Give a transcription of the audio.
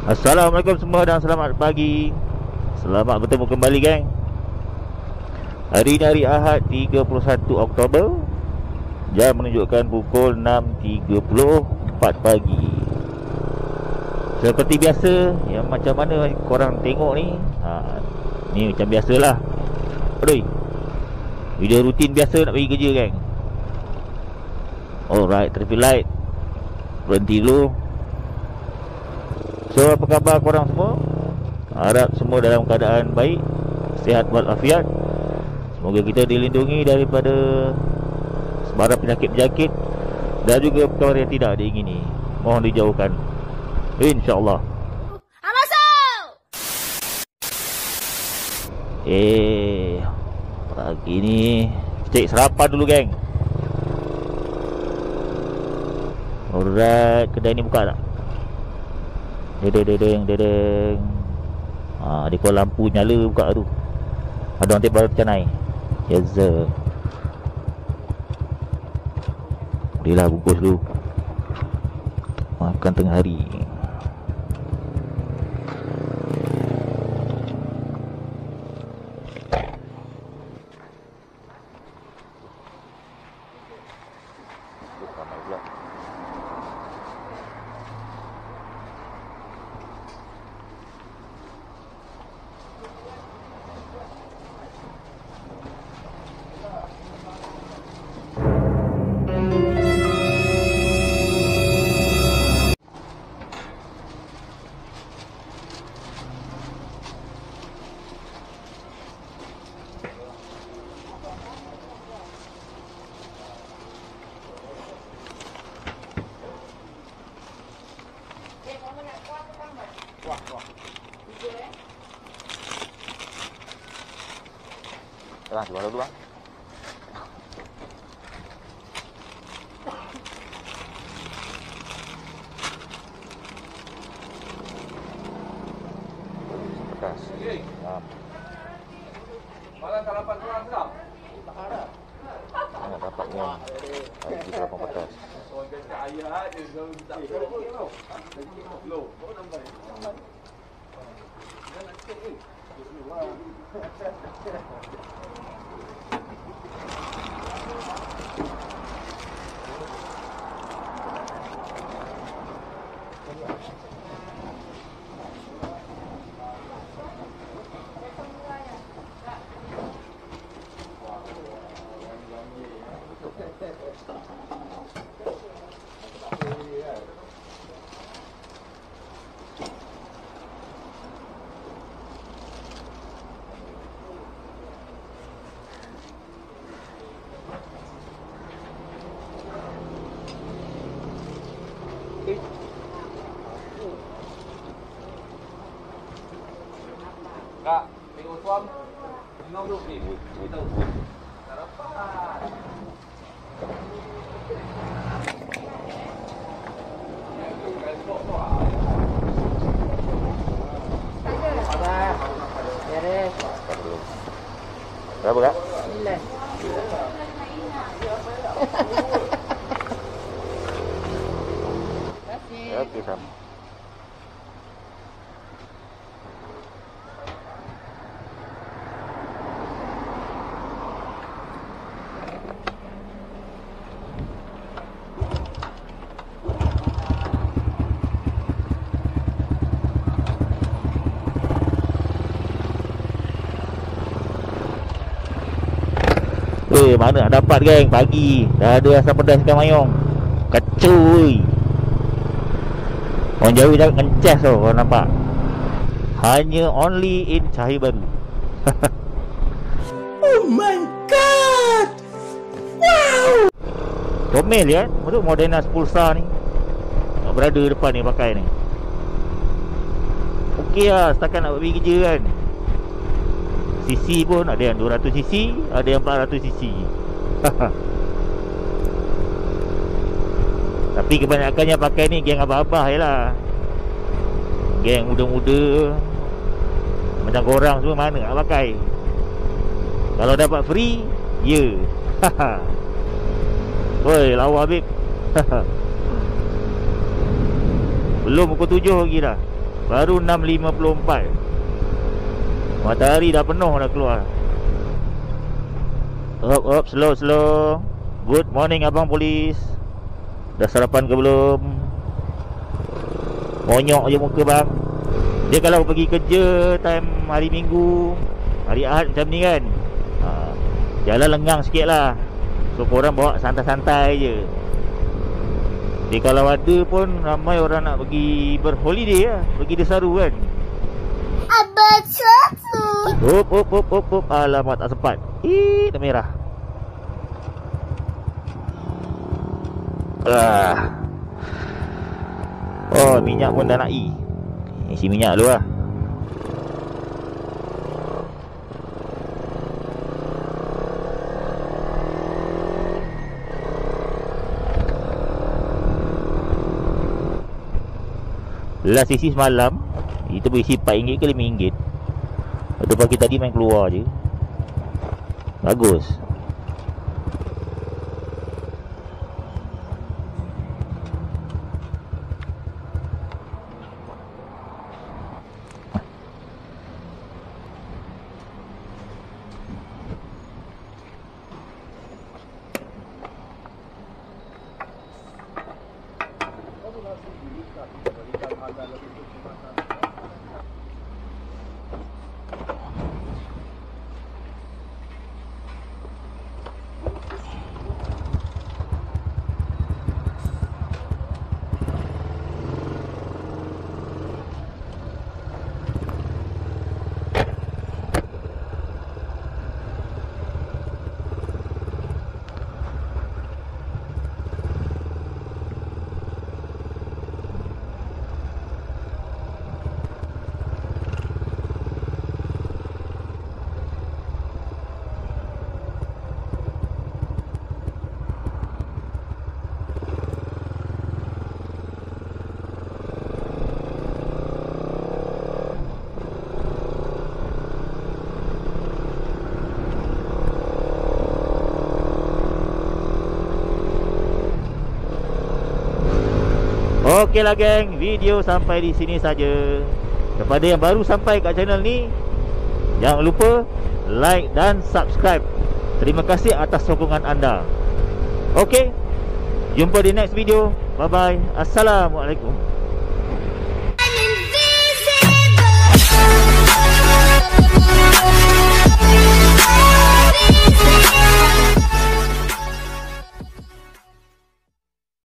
Assalamualaikum semua dan selamat pagi. Selamat bertemu kembali, geng. Hari ini hari Ahad 31 Oktober. Jam menunjukkan pukul 6.34 pagi. Seperti biasa, yang macam mana korang tengok ni, ni macam biasalah. Aduh, video rutin biasa nak pergi kerja, geng. Alright, traffic light berhenti dulu. So, apa khabar korang semua? Harap semua dalam keadaan baik, sihat walafiat. Semoga kita dilindungi daripada sebarang penyakit-penyakit dan juga perkara yang tidak diingini. Mohon dijauhkan, InsyaAllah. Masuk! Pagi ni cek sarapan dulu, geng. Alright, kedai ni buka tak? Dedeng. Dia kalau lampu nyala buka tu. Ada orang tip baru tercanai. Yes sir. Bolehlah bungkus dulu. Makan tengah hari. Terang, coba dulu, bang. Pedas. Malam sarapan kurang sedap? Tak dapatnya. Lagi sarapan pedas. Orang kata ayah je, kalau tak tau. Low. Kau nampak? Jangan cek ni. Kak, tengok suam. Minum dulu ni. Kita sarapan. Berapa, Kak? 9. Okey, sama. Mana nak dapat, geng? Pagi dah ada asam pedas ikan mayong. Kacau. Orang Jawa jangan ngencas tau, korang nampak. Hanya only in Cahaya Baru. Oh my god! Wow! Comel ya, untuk Modernas Pulsar ni. Berada depan ni pakai ni. Okey lah, setakat nak pergi kerja kan. CC pun ada yang 200cc, ada yang 400cc. Tapi kebanyakannya pakai ni geng abah-abah je lah. Geng muda-muda macam korang semua mana nak pakai. Kalau dapat free, ya. Woi, lawa Habib. Belum pukul 7 lagi dah. Baru 6.54. Matahari dah penuh dah keluar. Hop, slow. Good morning abang polis. Dah sarapan ke belum? Monyok je muka bang. Dia kalau pergi kerja time hari Minggu, hari Ahad macam ni kan, jalan lengang sikit lah. So korang bawa santai-santai je. Dia kalau ada pun ramai orang nak pergi berholiday lah, pergi Desaru kan. Abang satu. Hop. Alamak tak sempat. Dah merah. Oh, minyak pun dah nak isi minyak dulu lah. Last isi semalam itu berisi RM4 ke RM5. Lepas pagi tadi main keluar je. Bagus. Okeylah geng, video sampai di sini saja. Kepada yang baru sampai kat channel ni, jangan lupa like dan subscribe. Terima kasih atas sokongan anda. Okey, jumpa di next video. Bye bye. Assalamualaikum.